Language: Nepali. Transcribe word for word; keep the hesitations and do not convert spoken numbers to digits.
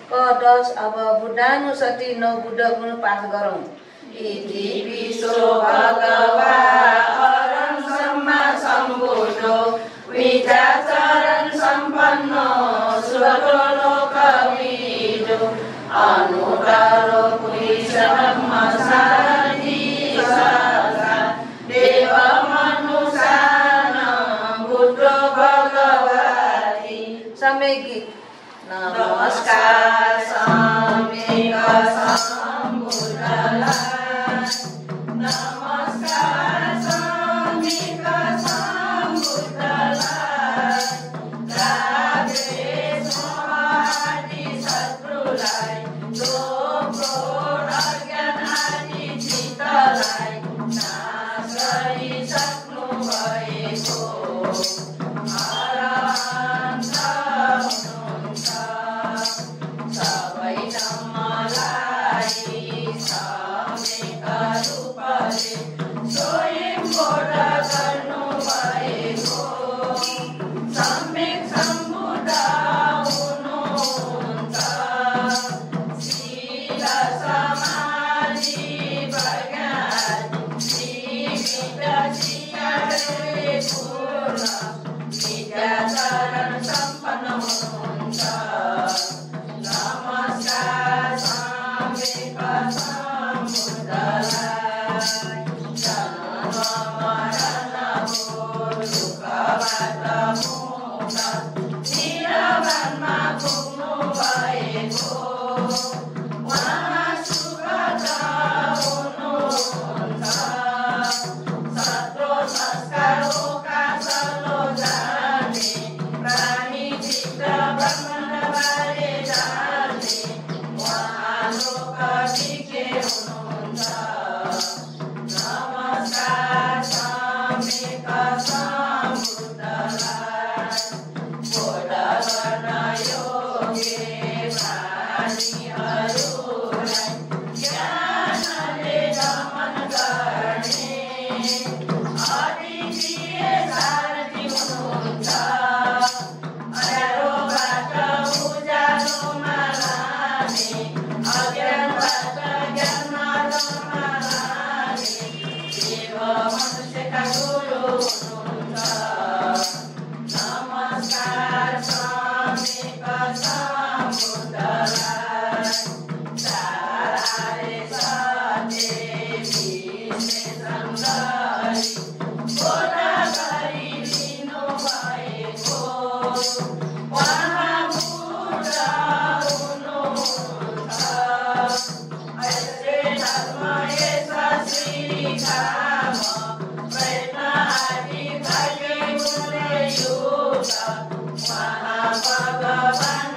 क दस। अब बुद्धानुसति नौ बुद्ध गुण पाठ गरौँ। इति पिसो भगवा अरं सम्मा सम्बुद्धो विद्याचरण सम्पन्नो सुगतो लोकविदो अनुत्तरो पुरुषोत्तम सारथि सदा देव मनुष्याणां बुद्धो भगवति। समय गीत। नमस्कार सम्यक सम्बुद्धलाय, नमस्कार सम्यक सम्बुद्धलाय, राधे स्वामी शत्रुलाई लोभ क्रोध अज्ञान आदि चित्तलाई नाश गरिसक्नु भएको अरहन्त हुनुहुन्छ। सबै धर्मलाई सम्यक रूपले स्वयं बोध गर्नु भएको सम्यक सम्बुद्ध हुनुहुन्छ। शील समाधि प्रज्ञा जीवित सिद्धिले पूर्ण विद्याचरण सम्पन्न हुनुहुन्छ। नमस्कार सम्यक सम्बुद्धलाय, जन्म मरणको दुःखबाट मुक्त निरवानमा पुग्नु भएको उहाँ सुगत हुनुहुन्छ। सत्रो संस्कारोका सलो जाने प्राणी चित्त ब्रह्माण्डबारे जाने उहाँ लोकविज्ञ हुनुहुन्छ। नमस्कार सम्यक सम्बुद्धलाय, बोध गर्न योग्य प्राणीहरूलाई ज्ञानले दमन गर्ने अद्वितीय सारथि हुनुहुन्छ। अँध्यारोबाट उज्यालोमा लाने अज्ञानबाट ज्ञानमा लाने देव मनुष्यका गुरु हुनुहुन्छ। नमस्कार सम्यक सम्बुद्धलाय, चार आर्य सत्य विश्लेषण गरी बोध गरिदिनु भएको उहाँ बुद्ध हुनुहुन्छ। ऐसे धर्म यशस्वी काम प्रयत्न आदि भाग्य गुणले युक्त उहाँ भगवान्